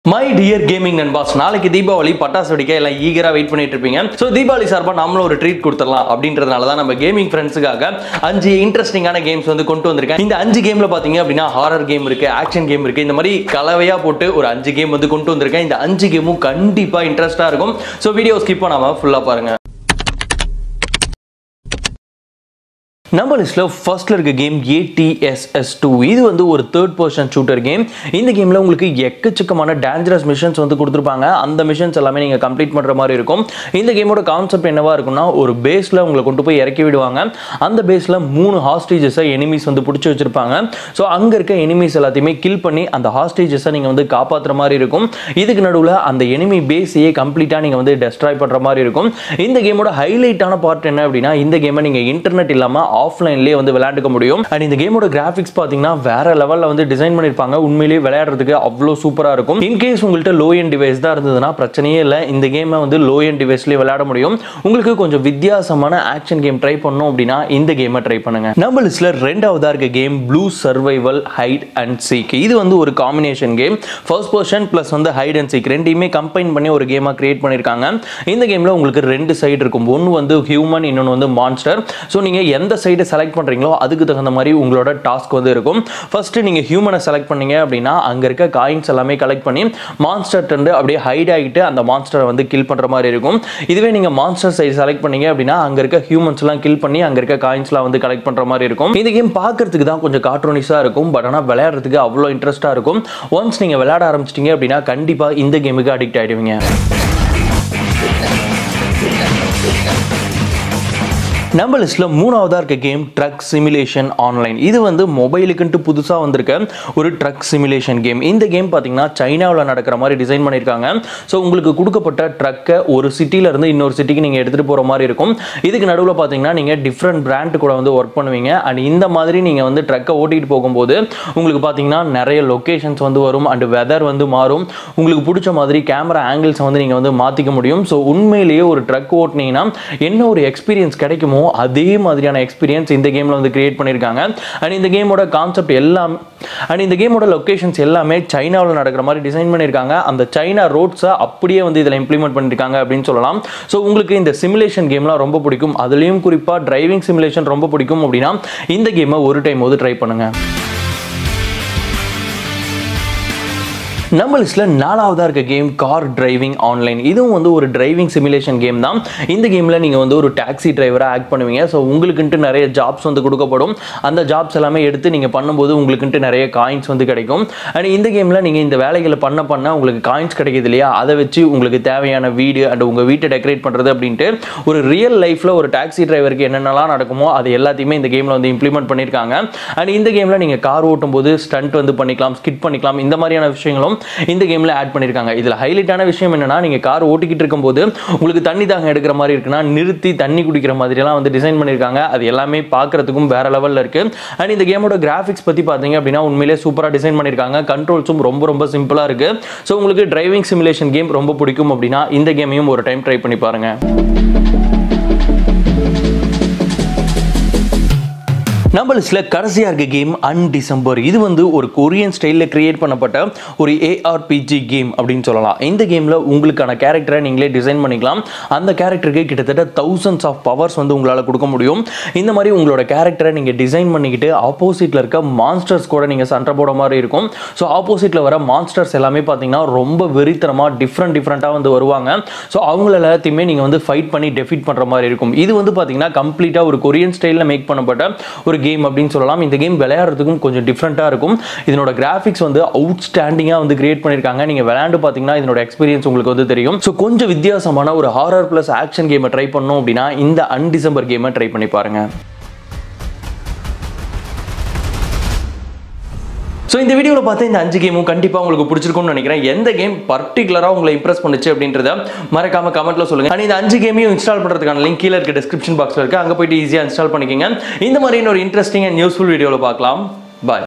My dear gaming நண்பாஸ், நாளைக்கு தீபாவளி பட்டாசு வெடிக்க எல்லாம் ஈகரா வெயிட் பண்ணிட்டு இருப்பீங்க. ஸோ தீபாவளி சார்பாக நம்மளும் ஒரு ட்ரீட் கொடுத்துடலாம் அப்படின்றதுனால தான் நம்ம கேமிங் ஃப்ரெண்ட்ஸுக்காக 5 இன்ட்ரெஸ்டிங்கான கேம்ஸ் வந்து கொண்டு வந்திருக்கேன். இந்த 5 கேம்ல பாத்தீங்க அப்படின்னா ஹாரர் கேம் இருக்கு, ஆக்ஷன் கேம் இருக்கு, இந்த மாதிரி கலவையா போட்டு ஒரு 5 கேம் வந்து கொண்டு வந்திருக்கேன். இந்த 5 கேமும் கண்டிப்பா இன்ட்ரெஸ்டா இருக்கும். ஸோ வீடியோ ஸ்கிப் பண்ணாம ஃபுல்லா பாருங்க. நம்ம லிஸ்ட்ல ஃபர்ஸ்ட்ல இருக்க கேம் ATSS2. இது வந்து ஒரு தேர்ட் பர்சன் ஷூட்டர் கேம். இந்த கேம்ல உங்களுக்கு எக்கச்சக்கமான டேஞ்சரஸ் மிஷன்ஸ் வந்து கொடுத்துருப்பாங்க. அந்த மிஷன்ஸ் எல்லாமே நீங்க கம்ப்ளீட் பண்ற மாதிரி இருக்கும். இந்த கேமோட கான்செப்ட் என்னவா இருக்கும்னா, ஒரு பேஸ்ல உங்களை கொண்டு போய் இறக்கி விடுவாங்க. அந்த பேஸ்ல 3 ஹாஸ்டேஜஸை எனிமீஸ் வந்து பிடிச்சி வச்சிருப்பாங்க. ஸோ அங்க இருக்க எனிமீஸ் எல்லாத்தையுமே கில் பண்ணி அந்த ஹாஸ்டேஜஸை நீங்க வந்து காப்பாற்றுற மாதிரி இருக்கும். இதுக்கு நடுவில் அந்த எனிமி பேஸையே கம்ப்ளீட்டா நீங்க வந்து டெஸ்ட்ராய் பண்ற மாதிரி இருக்கும். இந்த கேமோட ஹைலைட்டான பார்ட் என்ன அப்படின்னா, இந்த கேமை நீங்க இன்டர்நெட் இல்லாம ஆஃப்லைன்லேயே வந்து விளையாண்டுக்க முடியும். அண்ட் இந்த கேமோட கிராஃபிக்ஸ் பார்த்தீங்கன்னா வேற லெவலில் வந்து டிசைன் பண்ணியிருப்பாங்க. உண்மையிலேயே விளையாடுறதுக்கு அவ்வளோ சூப்பராக இருக்கும். இன்கேஸ் உங்கள்கிட்ட லோ எண்ட் டிவைஸ் தான் இருந்ததுன்னா பிரச்சனையே இல்லை, இந்த கேமை வந்து லோ எண்ட் டிவைஸ்லேயே விளையாட முடியும். உங்களுக்கு கொஞ்சம் வித்தியாசமான ஆக்ஷன் கேம் ட்ரை பண்ணணும் அப்படின்னா இந்த கேமை ட்ரை பண்ணுங்க. நம்ம லிஸ்ட்ல ரெண்டாவதா இருக்க game blue survival hide and seek. இது வந்து ஒரு combination game. First person plus வந்து ஹைட் அண்ட் சீக் ரெண்டையுமே கம்பைன் பண்ணி ஒரு கேமாக கிரியேட் பண்ணியிருக்காங்க. இந்த கேமில் உங்களுக்கு 2 சைடு இருக்கும். ஒன்று வந்து ஹியூமன், இன்னொன்று வந்து மான்ஸ்டர். ஸோ நீங்கள் எந்த சைடு செலக்ட் பண்றீங்களோ அதுக்கு தகுந்த மாதிரி உங்களோட டாஸ்க் வந்து இருக்கும். ஃபர்ஸ்ட் நீங்க ஹியூமனை செலக்ட் பண்ணீங்க அப்படின்னா அங்க இருக்க காயின்ஸ் எல்லாமே கலெக்ட் பண்ணி மான்ஸ்டர் டண்டு அப்படியே ஹைட் ஆகிட்டு அந்த மான்ஸ்டரை வந்து கில் பண்ற மாதிரி இருக்கும். இதுவே நீங்க மான்ஸ்டர் சைடு செலக்ட் பண்ணீங்க அப்படின்னா அங்க இருக்க ஹியூமன்ஸ் எல்லாம் கில் பண்ணி அங்க இருக்க காயின்ஸ் எல்லாம் வந்து கலெக்ட் பண்ற மாதிரி இருக்கும். இந்த கேம் பார்க்கிறதுக்கு தான் கொஞ்சம் கார்ட்டூனிஸா இருக்கும், பட் ஆனால் விளையாடுறதுக்கு அவ்வளோ இன்ட்ரெஸ்டா இருக்கும். ஒன்ஸ் நீங்க விளையாட ஆரம்பிச்சிட்டீங்க அப்படின்னா கண்டிப்பா இந்த கேமுக்கு அடிக்ட் ஆயிடுவீங்க. நம்ம லிஸ்ட்ல மூணாவதா இருக்க கேம் ட்ரக் சிமுலேஷன் ஆன்லைன். இது வந்து மொபைலுக்குன்ட்டு புதுசா வந்திருக்க ஒரு ட்ரக் சிமுலேஷன் கேம். இந்த கேம் பார்த்தீங்கன்னா சைனாவில் நடக்கிற மாதிரி டிசைன் பண்ணியிருக்காங்க. ஸோ உங்களுக்கு கொடுக்கப்பட்ட ட்ரக்கை ஒரு சிட்டில இருந்து இன்னொரு சிட்டிக்கு நீங்க எடுத்துட்டு போற மாதிரி இருக்கும். இதுக்கு நடுவில் பார்த்தீங்கன்னா நீங்க டிஃப்ரெண்ட் பிராண்ட் கூட வந்து ஒர்க் பண்ணுவீங்க. அண்ட் இந்த மாதிரி நீங்க வந்து ட்ரக்கை ஓட்டிட்டு போகும்போது உங்களுக்கு பார்த்தீங்கன்னா நிறைய லொகேஷன்ஸ் வந்து வரும். அண்ட் வெதர் வந்து மாறும். உங்களுக்கு பிடிச்ச மாதிரி கேமரா ஆங்கிள்ஸ் வந்து நீங்க வந்து மாத்திக்க முடியும். ஸோ உண்மையிலேயே ஒரு ட்ரக் ஓட்டினீங்கன்னா என்ன ஒரு எக்ஸ்பீரியன்ஸ் கிடைக்குமோ அதே மாதிரியான எக்ஸ்பீரியன்ஸ் இந்த கேம்ல வந்து கிரியேட் பண்ணிருக்காங்க. அண்ட் இந்த கேமோட கான்செப்ட் எல்லாம் அண்ட் இந்த கேமோட லொகேஷன்ஸ் எல்லாமே சைனாவில் நடக்கிற மாதிரி டிசைன் பண்ணிருக்காங்க. அந்த சைனா ரோட்ஸை அப்படியே வந்து இதில் இம்ப்ளிமெண்ட் பண்ணிருக்காங்க அப்படின்னு சொல்லலாம். ஸோ உங்களுக்கு இந்த சிமுலேஷன் கேம்லாம் ரொம்ப பிடிக்கும், அதுலேயும் குறிப்பாக டிரைவிங் சிமுலேஷன் ரொம்ப பிடிக்கும் அப்படின்னா இந்த கேமை ஒரு டைம் வந்து ட்ரை பண்ணுங்க. நம்ம லிஸ்ட்ல நாலாவதா இருக்க கேம் கார் டிரைவிங் ஆன்லைன். இதுவும் வந்து ஒரு டிரைவிங் சிமுலேஷன் கேம் தான். இந்த கேம்ல நீங்க வந்து ஒரு டாக்ஸி டிரைவரா ஆக்ட் பண்ணுவீங்க. ஸோ உங்களுக்குன்ட்டு நிறைய ஜாப்ஸ் வந்து கொடுக்கப்படும். அந்த ஜாப்ஸ் எல்லாமே எடுத்து நீங்க பண்ணும்போது உங்களுக்குன்ட்டு நிறைய காயின்ஸ் வந்து கிடைக்கும். அண்ட் இந்த கேம்ல நீங்க இந்த வேலைகளை பண்ண உங்களுக்கு காயின்ஸ் கிடைக்குது இல்லையா, அதை வச்சு உங்களுக்கு தேவையான வீடு அண்ட் உங்க வீட்டை டெக்கரேட் பண்றது அப்படின்ட்டு ஒரு ரியல் லைஃப்ல ஒரு டாக்ஸி டிரைவருக்கு என்னென்னலாம் நடக்குமோ அது எல்லாத்தையுமே இந்த கேம்ல வந்து இம்ப்ளிமெண்ட் பண்ணிருக்காங்க. அண்ட் இந்த கேம்ல நீங்க கார் ஓட்டும் போது ஸ்டண்ட் வந்து பண்ணிக்கலாம், ஸ்கிட் பண்ணிக்கலாம், இந்த மாதிரியான விஷயங்களும் இந்த கேம்ல ஆட் பண்ணிருக்காங்க. இதுல ஹைலைட்டான விஷயம் என்னன்னா, நீங்க கார் ஓட்டிக்கிட்டு இருக்கும்போது உங்களுக்கு தண்ணி தாகம் எடுக்கிற மாதிரி இருக்குன்னா நிறுத்தி தண்ணி குடிக்கிற மாதிரி எல்லாம் வந்து டிசைன் பண்ணிருக்காங்க. அது எல்லாமே பார்க்கிறதுக்கும் வேற லெவல்ல இருக்கு. அண்ட் இந்த கேமோட கிராஃபிக்ஸ் பத்தி பாத்தீங்க அப்படின்னா உண்மையிலேயே சூப்பரா டிசைன் பண்ணிருக்காங்க. கண்ட்ரோல்ஸும் ரொம்ப சிம்பிளா இருக்கு. ஸோ உங்களுக்கு டிரைவிங் சிமுலேஷன் கேம் ரொம்ப பிடிக்கும் அப்படின்னா இந்த கேமையும் ஒரு டைம் ட்ரை பண்ணி பாருங்க. நம்ம லிஸ்ட்ல கடைசியா இருக்க கேம் அன்டிசம்பர். இது வந்து ஒரு கொரியன் ஸ்டைல்ல கிரியேட் பண்ணப்பட்ட ஒரு ARPG கேம் அப்படின்னு சொல்லலாம். இந்த கேம்ல உங்களுக்கான கேரக்டரை நீங்களே டிசைன் பண்ணிக்கலாம். அந்த கேரக்டருக்கு கிட்டத்தட்ட thousands ஆஃப் பவர்ஸ் வந்து உங்களால கொடுக்க முடியும். இந்த மாதிரி உங்களோட கேரக்டரை நீங்க டிசைன் பண்ணிக்கிட்டு ஆப்போசிட்ல இருக்க மான்ஸ்டர்ஸ் கூட நீங்க சண்டை போட மாதிரி இருக்கும். ஸோ ஆப்போசிட்ல வர மான்ஸ்டர்ஸ் எல்லாமே பார்த்தீங்கன்னா ரொம்ப வெறித்தனமா டிஃப்ரெண்டா வந்து வருவாங்க. ஸோ அவங்கள எல்லாத்தையுமே நீங்க வந்து ஃபைட் பண்ணி டெஃபீட் பண்ற மாதிரி இருக்கும். இது வந்து பார்த்தீங்கன்னா கம்ப்ளீட்டா ஒரு கொரியன் ஸ்டைல்ல மேக் பண்ணப்பட்ட ஒரு கேம் அப்படின்னு சொல்லலாம். இந்த கேம் விளையாடுறதுக்கும் கொஞ்சம் டிஃப்ரெண்டா இருக்கும். இதனோட கிராஃபிக்ஸ் வந்து அவுட்ஸ்டாண்டிங்கா வந்து கிரியேட் பண்ணிருக்காங்க. நீங்க விளையாண்டு பாத்தீங்கன்னா இதனோட எக்ஸ்பீரியன்ஸ் உங்களுக்கு வந்து தெரியும். ஸோ கொஞ்சம் வித்தியாசமான ஒரு ஹாரர் பிளஸ் ஆக்ஷன் கேமை ட்ரை பண்ணணும் அப்படின்னா இந்த அன்டிசம்பர் கேமை ட்ரை பண்ணி பாருங்க. ஸோ இந்த வீடியோவில் பார்த்து இந்த 5 கேமும் கண்டிப்பாக உங்களுக்கு பிடிச்சிருக்கும்னு நினைக்கிறேன். எந்த கேம் பர்டிகுலராக உங்களை இம்ப்ரெஸ் பண்ணுச்சு அப்படின்றத மறக்காம கமெண்ட்ல சொல்லுங்க. அண்ட் இந்த 5 கேமையும் இன்ஸ்டால் பண்ணுறதுக்கான லிங்க் கீழே இருக்க டிஸ்கிரிப்ஷன் பாக்ஸில் இருக்கு, அங்கே போயிட்டு ஈஸியாக இன்ஸ்டால் பண்ணிக்கோங்க. இந்த மாதிரி ஒரு இன்ட்ரெஸ்டிங் அண்ட் யூஸ்ஃபுல் வீடியோவில் பார்க்கலாம். பாய்.